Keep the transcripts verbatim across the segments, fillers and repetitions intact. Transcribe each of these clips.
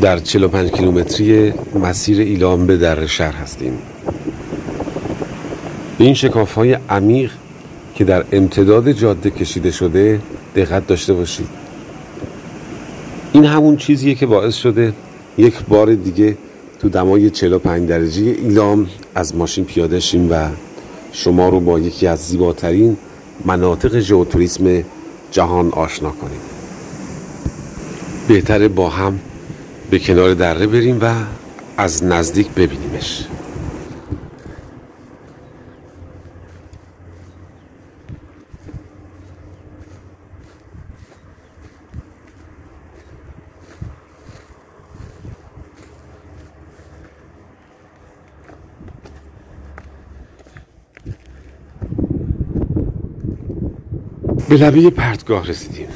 در چهل و پنج کیلومتری مسیر ایلام به در شهر هستیم. به این شکاف‌های عمیق که در امتداد جاده کشیده شده دقت داشته باشید. این همون چیزیه که باعث شده یک بار دیگه تو دمای چهل و پنج درجه ایلام از ماشین پیاده شیم و شما رو با یکی از زیباترین مناطق ژئوتوریسم جهان آشنا کنیم. بهتره با هم به کنار دره بریم و از نزدیک ببینیمش. به لبه پرتگاه رسیدیم.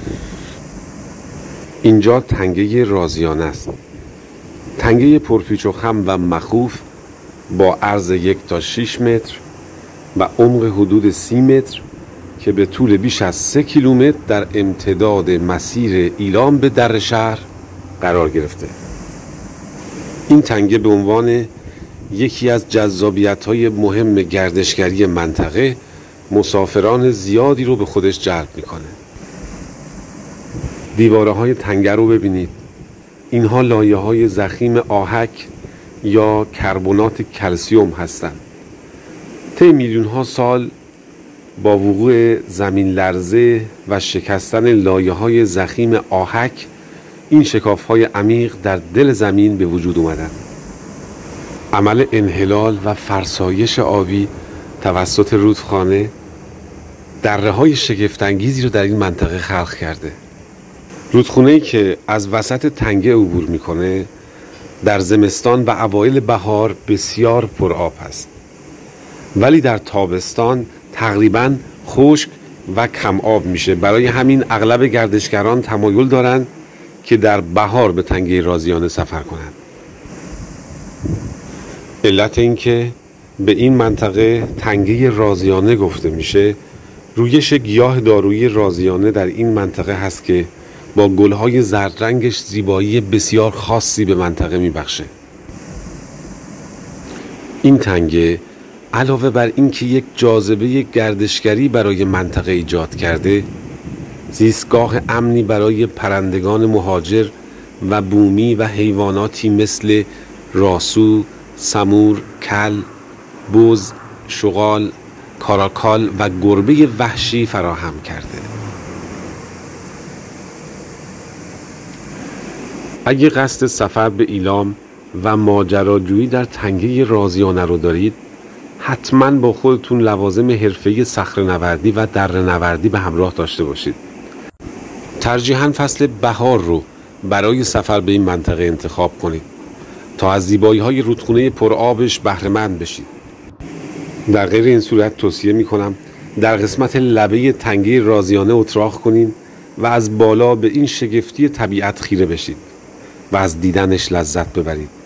اینجا تنگه رازیانه است. تنگه پرپیچ و خم و مخوف با عرض یک تا شش متر و عمق حدود سی متر که به طول بیش از سه کیلومتر در امتداد مسیر ایلام به در شهر قرار گرفته. این تنگه به عنوان یکی از جذابیت‌های مهم گردشگری منطقه مسافران زیادی رو به خودش جلب میکنه. دیواره های تنگه رو ببینید. اینها لایه های ضخیم آهک یا کربنات کلسیم هستند. طی میلیون ها سال با وقوع زمین لرزه و شکستن لایه های ضخیم آهک این شکاف های عمیق در دل زمین به وجود اومدن. عمل انحلال و فرسایش آبی توسط رودخانه دره های شگفت‌انگیزی رو در این منطقه خلق کرده. رودخانه‌ای که از وسط تنگه عبور میکنه در زمستان و اوایل بهار بسیار پرآب است، ولی در تابستان تقریباً خشک و کم آب میشه. برای همین اغلب گردشگران تمایل دارند که در بهار به تنگه رازیانه سفر کنند. علت این که به این منطقه تنگه رازیانه گفته میشه رویش گیاه دارویی رازیانه در این منطقه هست که با گلهای زرد رنگش زیبایی بسیار خاصی به منطقه میبخشه. این تنگه علاوه بر این که یک جاذبه گردشگری برای منطقه ایجاد کرده، زیستگاه امنی برای پرندگان مهاجر و بومی و حیواناتی مثل راسو، سمور، کل، بز، شغال، کاراکال و گربه وحشی فراهم کرده. اگه قصد سفر به ایلام و ماجراجویی در تنگه رازیانه رو دارید، حتما با خودتون لوازم حرفه‌ای صخره‌نوردی و دره‌نوردی به همراه داشته باشید. ترجیحاً فصل بهار رو برای سفر به این منطقه انتخاب کنید تا از زیبایی‌های رودخانه پرآبش بهره‌مند بشید. در غیر این صورت توصیه می‌کنم در قسمت لبه تنگه رازیانه اتراق کنین و از بالا به این شگفتی طبیعت خیره بشید و از دیدنش لذت ببرید.